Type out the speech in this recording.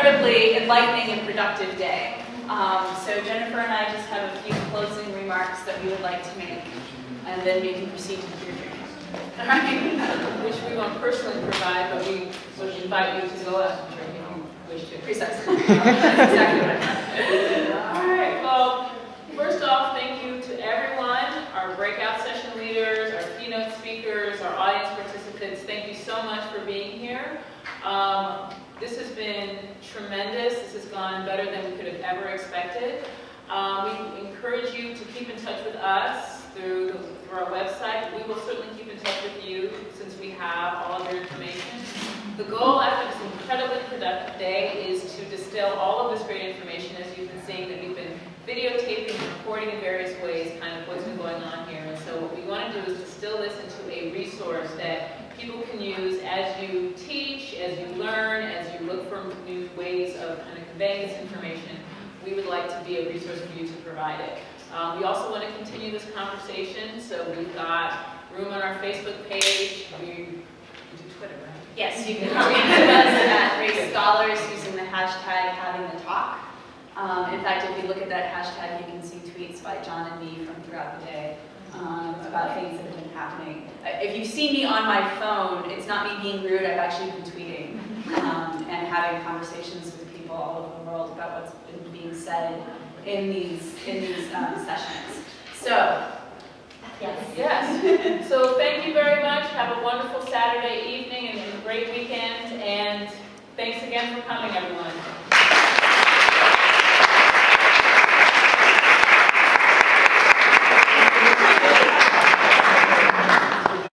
incredibly enlightening and productive day. So Jenifer and I just have a few closing remarks that we would like to make, and then we can proceed to the beer drinking. All right. Which we won't personally provide, but we would invite you to go out and drink if you wish to. Precisely. That's exactly what I meant. All right. Well, first off, thank you to everyone, our breakout session leaders, our keynote speakers, our audience participants. Thank you so much for being here. This has been tremendous. This has gone better than we could have ever expected. We encourage you to keep in touch with us through our website. We will certainly keep in touch with you since we have all of your information. The goal after this incredibly productive day is to distill all of this great information, as you've been seeing, that we've been videotaping and recording in various ways, kind of what's been going on here. And so what we want to do is distill this into a resource that people can use as you teach, as you learn, as you look for new ways of kind of conveying this information. We would like to be a resource for you to provide it. We also want to continue this conversation, so we've got room on our Facebook page. We do Twitter, right? Yes, you can tweet to us at Race Scholars using the hashtag having the talk. In fact, if you look at that hashtag, you can see tweets by John and me from throughout the day about things that have been happening. If you see me on my phone, it's not me being rude. I've actually been tweeting and having conversations with people all over the world about what's been being said in these sessions. So, yes. So thank you very much. Have a wonderful Saturday evening and a great weekend. And thanks again for coming, everyone.